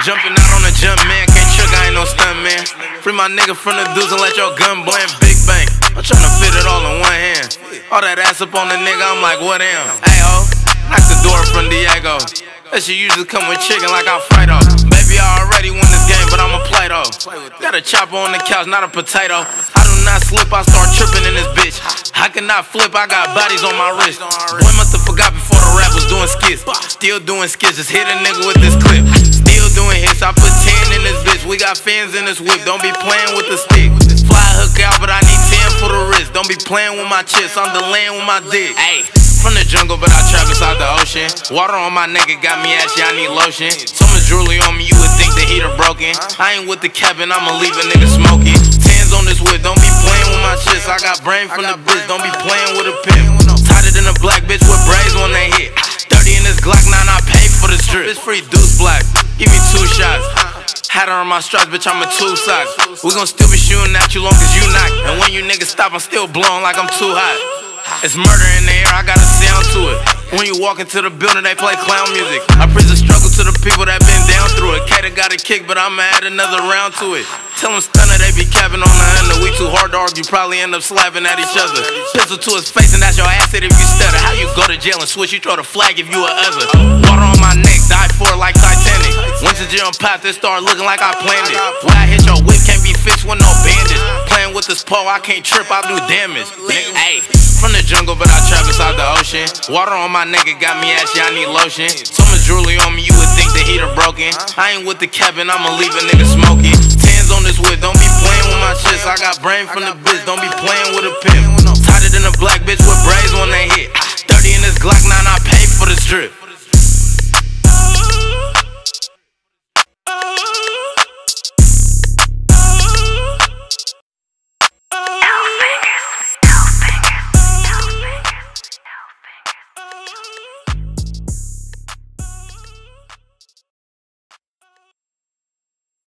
Jumping out on the jump, man. Can't trick, I ain't no stunt, man. Free my nigga from the dudes and let your gun boy in Big Bang. I'm tryna fit it all in one hand. All that ass up on the nigga, I'm like, what am? Hey ho, knock the door from Diego. That shit usually come with chicken like Alfredo. Baby, I already won this game, but I'ma play though. Got a chopper on the couch, not a potato. I do not slip, I start tripping in this bitch. I cannot flip, I got bodies on my wrist. Boy must have forgot before the rap was doing skits. Still doing skits, just hit a nigga with this clip. Still doing hits, I put 10 in this bitch. We got fans in this whip, don't be playing with the stick. Fly hook out, but I need 10 for the wrist. Don't be playing with my chips, I'm delaying with my dick. Ayy. From the jungle, but I trap inside the ocean. Water on my neck, it got me ashy, I need lotion. So much jewelry on me, you would think the heater broken. I ain't with the cabin, I'ma leave a nigga smoking. 10s on this whip, don't be playing with my shits. I got brain from the bitch, don't be playing with a pimp. Tighter than a black bitch with braids when they hit. 30 in this Glock 9, I pay for the strip. It's free Deuce Black, give me 2 shots. Had her on my straps, bitch, I'm a 2 socks. We gon' still be shooting at you long as you knock. And when you niggas stop, I'm still blowing like I'm too hot. It's murder in the air, I got a sound to it. When you walk into the building, they play clown music. I preach the struggle to the people that been down through it. Kater got a kick, but I'ma add another round to it. Tell them stunner, they be capping on the under. We too hard to argue, probably end up slapping at each other. Pistol to his face and that's your asset if you stutter. How you go to jail and switch, you throw the flag if you a other. Water on my neck, die for it like Titanic. Went to jail and popped, it started looking like I planned it. When I hit your whip, can't be fixed with no bandage. Playing with this pole, I can't trip, I do damage. Ayy. From the jungle, but I trap inside the ocean. Water on my neck, it got me ashy, I need lotion. So much jewelry on me, you would think the heater broken. I ain't with the cabin, I'ma leave a nigga smoking. 10s on this whip, don't be playing with my shits. I got brain from the bitch, don't be playing with a pimp. Tighter than a black bitch with braids when they hit. 30 in this Glock 9, I pay for the strip.